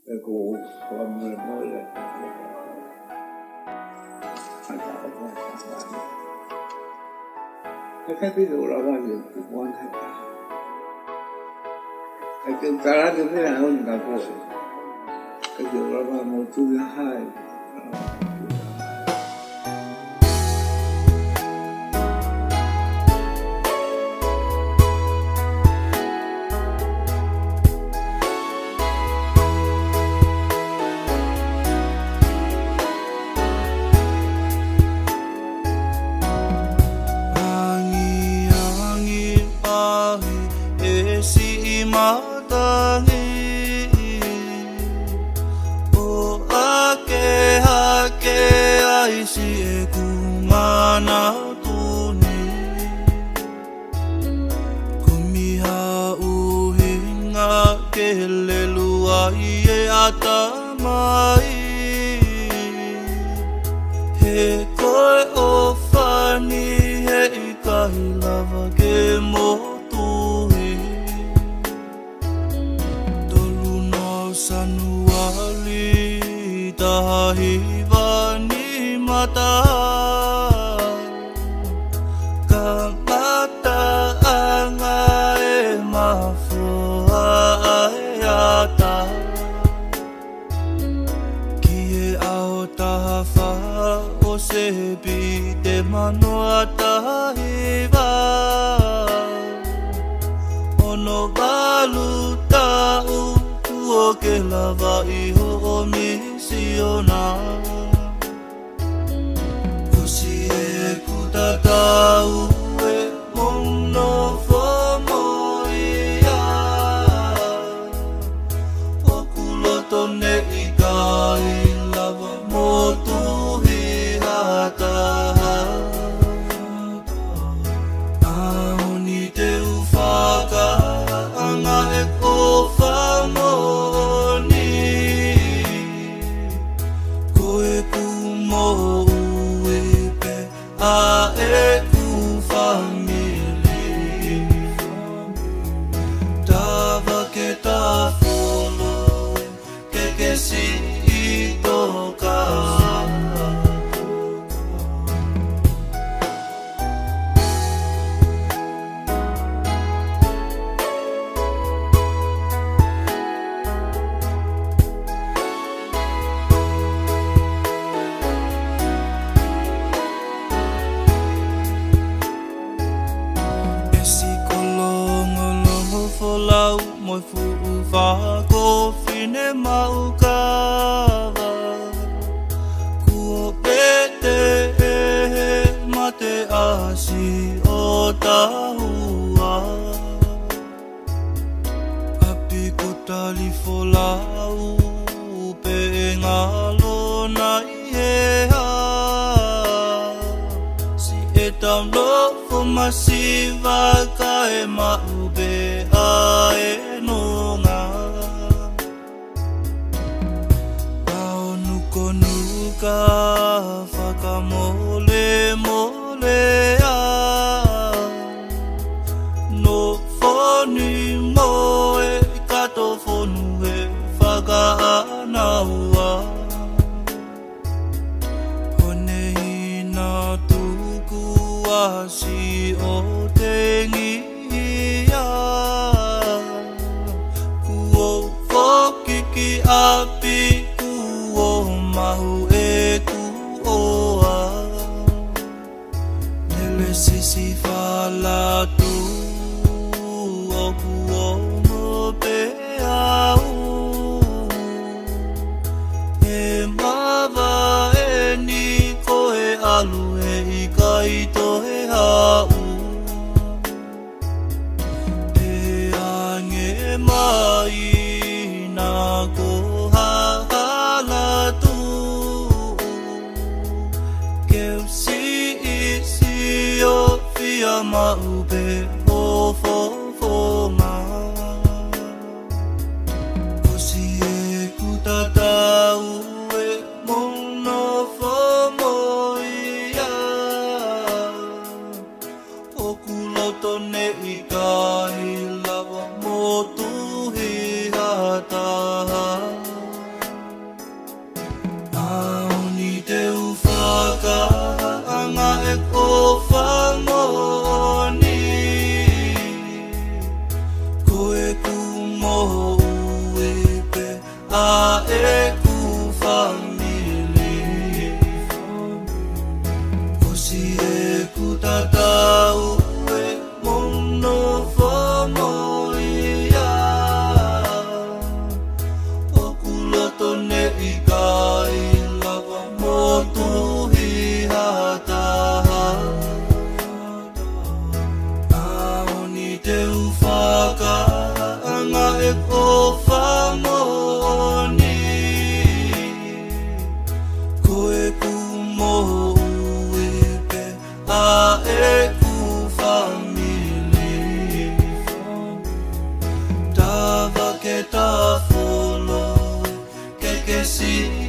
e ko wa mo le cái ví dụ là bao nhiêu cũng quan hệ cái chuyện ta ra được cái nào hơn cả cô cái điều là một thứ hai a e ku family Kosi e ku tatau e mono fomoia O kuloto ne ikai lava motu hi hataha Aoni te ufaka anga e o famoni Koe ku moho uipe a e ku family Tava ke ta folo ke si